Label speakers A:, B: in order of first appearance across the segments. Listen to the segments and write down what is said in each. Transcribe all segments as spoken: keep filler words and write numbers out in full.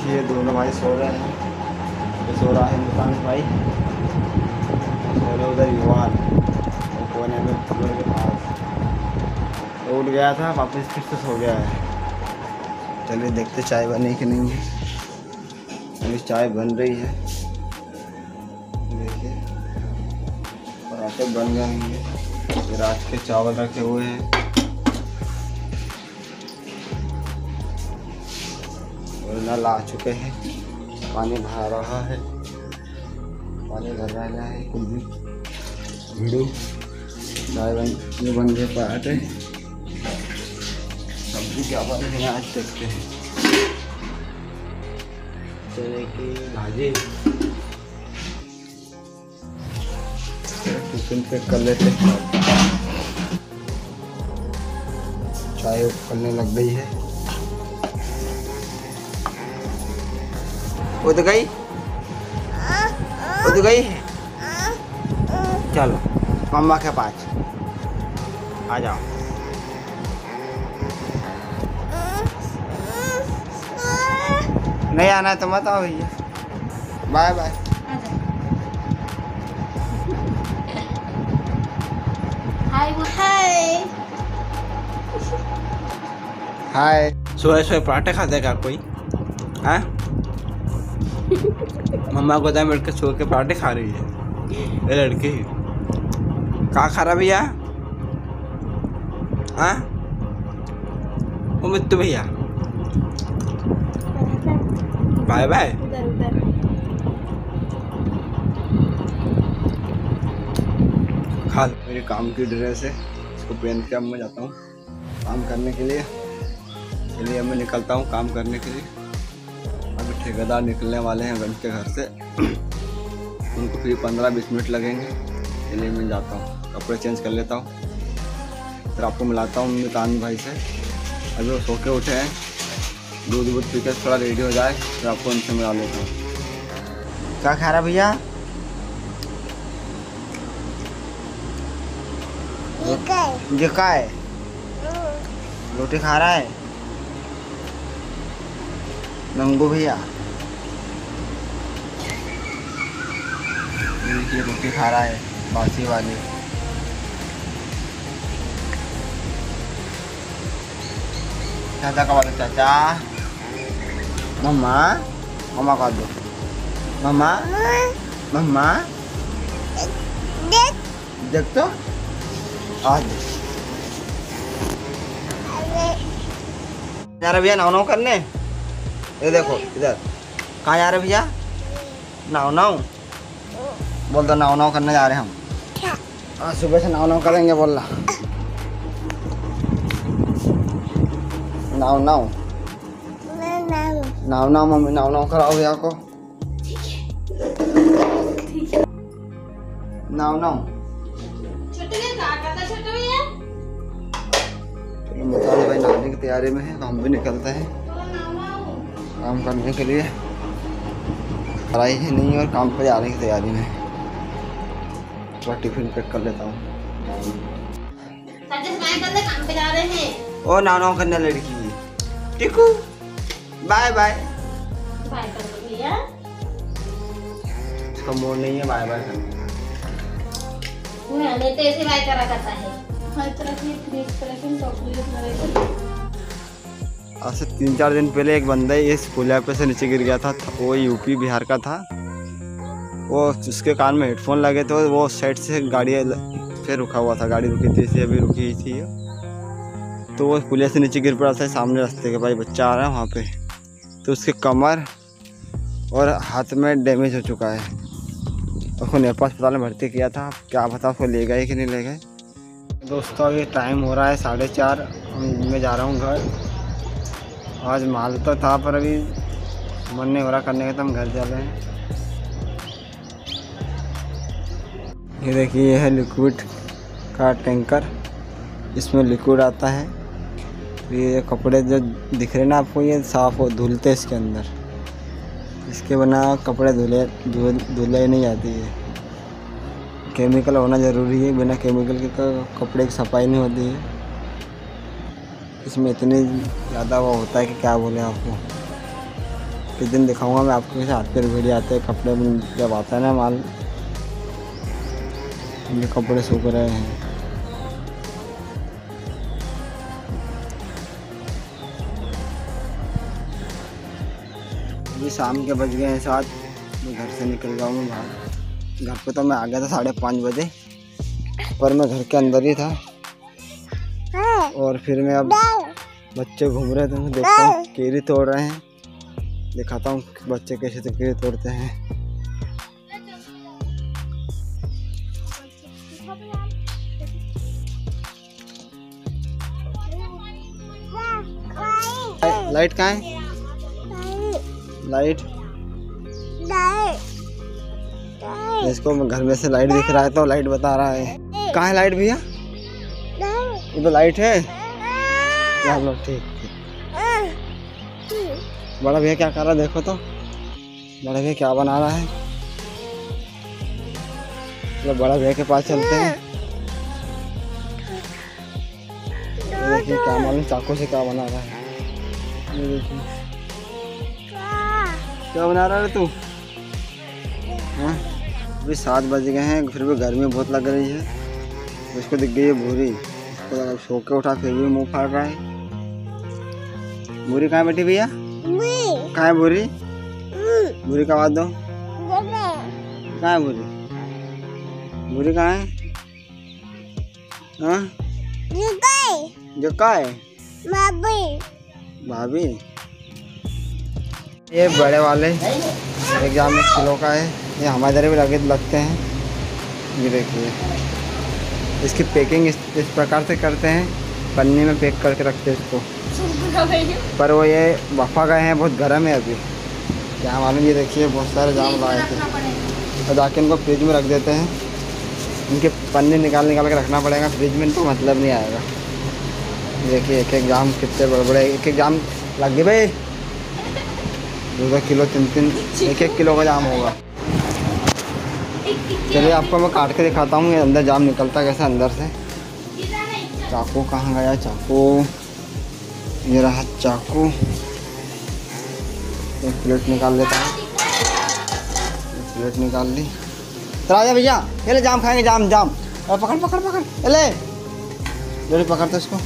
A: देखिए दोनों भाई सो रहे हैं। तो सो रहा है दुकान भाई, चलो उधर युवान कोने में कूलर के पास उठ गया था, वापस फिर से सो गया है। चलिए देखते चाय बनी कि नहीं है। अभी चाय बन रही है, देखिए पराठे बन गए हैं, रात के चावल रखे हुए हैं और नल आ चुके हैं, पानी भरा रहा है, पानी भर रहा है कुछ भी भिड़ो। चाय बन बन गए पराठे, सब्जी क्या बने हैं आज देखते हैं। चने की भाजी टिफिन पैक कर लेते हैं। चाय उबलने लग गई है। उठ गई उठ गई है, चलो मम्मा के पास आ जाओ। नहीं आना है तो मत आओ भैया, बाय बाय।
B: हाय हाय
A: हाय। सुबह सुबह पराठे खाते क्या कोई? हाँ मम्मा को तो बैठ के सो के पराठे खा रही है ये लड़की। क्या खा रहा भैया? हाँ वो मित्तू भैया बाय बाय। खा मेरे काम की ड्रेस है, इसको पहन के अब मैं जाता हूँ काम करने के लिए। चलिए अब मैं निकलता हूँ काम करने के लिए। अभी ठेकेदार निकलने वाले हैं गंज के घर से, उनको फिर पंद्रह बीस मिनट लगेंगे। चलिए मैं जाता हूँ, कपड़े चेंज कर लेता हूँ, फिर आपको मिलाता हूँ मितान भाई से। अभी वो सो के उठे हैं, दूध दूध पी के थोड़ा रेडी हो जाए फिर आपको उनसे मिला लेता हूँ। क्या खा रहा भैया? ये क्या है? रोटी खा रहा है नंगू भैया। ये रोटी खा रहा है बासी वाली। चाचा का वाला चाचा, मम्मा मम्मा का दो, मम्मा मम्मा देख तो आज जा रहे भैया नाव नाव करने। ये देखो इधर कहाँ जा रहे भैया? नाव नाव बोल दो, नाव नाव करने जा रहे हैं हम। हाँ सुबह से नाव नाव करेंगे बोल रहा। नाव नाव नाव नाव मम्मी नाव नाव कराओ भैया को। नाव नाव मितान भाई नहाने की तैयारी में है, हम भी निकलते हैं काम करने के लिए। पढ़ाई ही नहीं और काम पे जाने की तैयारी में। थोड़ा टिफिन पैक कर लेता हूँ।
B: काम पे जा रहे हैं।
A: ओ नाव नाव करने लड़की टिकू बाय बाय।
B: बाय कर दो भैया।
A: इसका मूड नहीं है बाय बाय करने का।
B: नहीं तो ऐसे बाय करा करता है।
A: आज से तीन चार दिन पहले एक बंदा इस पुलिया पे से नीचे गिर गया था, वो यूपी बिहार का था। वो उसके कान में हेडफोन लगे थे, वो साइड से गाड़ी फिर रुका हुआ था, गाड़ी रुकी थी इसे अभी रुकी थी। तो वो पुलिया से नीचे गिर पड़ा था सामने रास्ते के, भाई बच्चा आ रहा है वहाँ पे। तो उसके कमर और हाथ में डैमेज हो चुका है। उसको नेपाल अस्पताल में भर्ती किया था, क्या पता उसको ले गए कि नहीं ले गए। दोस्तों अभी टाइम हो रहा है साढ़े चार, मैं जा रहा हूँ घर। आज माल तो था पर अभी मन नहीं हो रहा करने का, तो हम घर जा रहे हैं। ये देखिए ये है लिक्विड का टैंकर, इसमें लिक्विड आता है। ये कपड़े जो दिख रहे हैं ना आपको, ये साफ़ हो धुलते इसके अंदर, इसके बिना कपड़े धुले धुलाई नहीं आती है। केमिकल होना ज़रूरी है, बिना केमिकल के कपड़े की सफाई नहीं होती है। इसमें इतनी ज़्यादा वो होता है कि क्या बोले आपको। किस दिन दिखाऊंगा मैं आपको कैसे हाथ पे वीडियो आते हैं कपड़े में जब आता है ना माल। ये कपड़े सूख रहे हैं। ये शाम के बज गए हैं सात। मैं घर से निकल जाऊँगा बाहर। घर पे तो मैं आ गया था साढ़े पाँच बजे, पर मैं घर के अंदर ही था। और फिर मैं अब बच्चे घूम रहे थे, मैं देखता हूँ केरी तोड़ रहे हैं। दिखाता हूँ बच्चे कैसे तो केरी तोड़ते हैं। लाइट कहाँ है? लाइट इसको घर में से लाइट दिख रहा है तो लाइट बता रहा है। कहाँ है लाइट भैया? ये तो लाइट है। चलो ठीक ठीक। बड़ा भैया क्या कर रहा है देखो तो। बड़ा भैया क्या बना रहा है? चलो बड़ा भैया के पास चलते हैं। देखिए क्या मालूम चाकू से क्या बना रहा है। ये देखिए क्या बना रहा है तू? हाँ अभी सात बज गए हैं, फिर भी गर्मी बहुत लग रही है। उसको दिख गई है भूरी, इसको सो के उठा फिर भी मुंह फाड़ रहा है। भूरी कहाँ बैठी भैया? कहाँ है भूरी? भूरी का आवाज दो। कहाँ है भूरी? भूरी कहाँ है? हाँ जो का है? भाभी ये बड़े वाले एग्जाम एक किलो का है। ये हमारे इधर भी लगे लगते हैं। ये देखिए इसकी पैकिंग इस, इस प्रकार से करते हैं, पन्नी में पैक करके रखते हैं इसको। पर वो ये वफा गए हैं, बहुत गर्म है अभी, क्या मालूम। ये देखिए बहुत सारे जाम लाए थे और जाके इनको फ्रिज में रख देते हैं। इनके पन्नी निकाल निकाल के रखना पड़ेगा फ्रिज में, तो मतलब नहीं आएगा। देखिए एक एक जाम कितने बड़े बड़े, एक एक जाम लग गए भाई। दो दो किलो तीन तीन एक एक किलो का जाम होगा। चलिए आपको मैं काट के दिखाता हूँ ये अंदर जाम निकलता कैसे अंदर से। चाकू कहाँ गया? चाकू ये रहा चाकू। एक प्लेट निकाल लेता हूँ। एक प्लेट निकाल ली। तो आजा भैया, ये ले जाम खाएंगे। जाम जाम और पकड़ पकड़ पकड़ ले ले पकड़ तो इसको।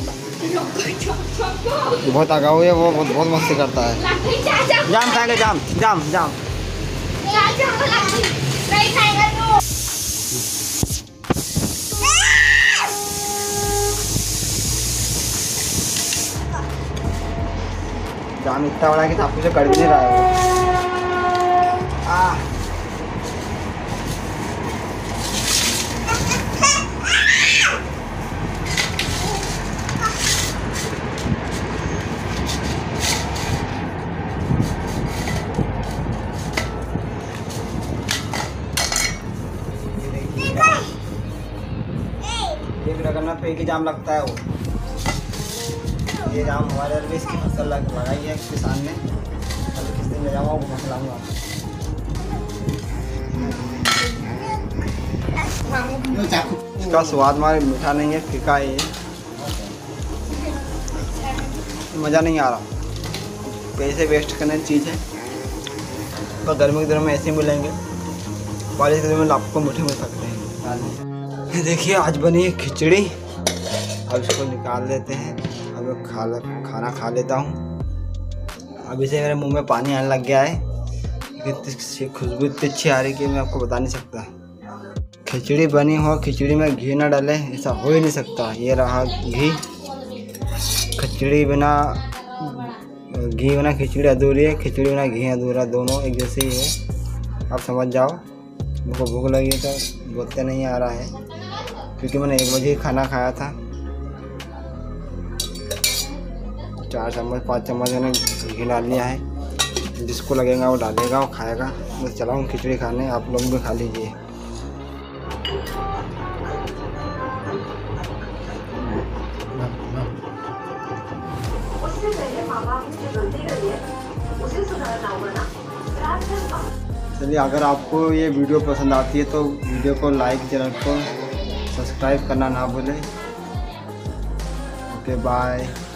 A: बहुत आगा हुई है वो, बहुत बहुत मस्ती करता है। जाम खाएंगे जाम जाम जाम। जाम इतना बड़ा है कि आपको से कट भी नहीं रहा है वो। आ करना फेंक जाम लगता है वो। ये जाम हमारे इधर भी इसकी फसल लग लगाई है किसान ने। अभी किस दिन ले जाऊँगा वो घुमा लाऊंगा। इसका स्वाद हमारे मीठा नहीं है, फीका है। ये मज़ा नहीं आ रहा। पैसे वेस्ट करने की चीज़ है, पर गर्मी के दिनों में ऐसे मिलेंगे, बारिश के दिनों में आपको मीठे मिल सकते हैं। देखिए आज बनी है खिचड़ी। अब इसको निकाल लेते हैं। अब खा खाना खा लेता हूँ। अभी से मेरे मुंह में पानी आने लग गया है। इतनी खुशबू इतनी अच्छी आ रही कि मैं आपको बता नहीं सकता। खिचड़ी बनी हो, खिचड़ी में घी ना डाले ऐसा हो ही नहीं सकता। ये रहा घी। खिचड़ी बिना घी बिना खिचड़ी अधूरी है, खिचड़ी बिना घी अधूरा। दोनों एक जैसे ही है, आप समझ जाओ। मुझको भूख लगी तो बोलते नहीं आ रहा है, क्योंकि मैंने एक बजे खाना खाया था। चार चम्मच पाँच चम्मच मैंने घी डाल लिया है। जिसको लगेगा वो डालेगा, वो खाएगा। मैं चला हूँ खिचड़ी खाने, आप लोग भी खा लीजिए। चलिए अगर आपको ये वीडियो पसंद आती है तो वीडियो को लाइक, चैनल को सब्सक्राइब करना ना भूलें। Okay bye.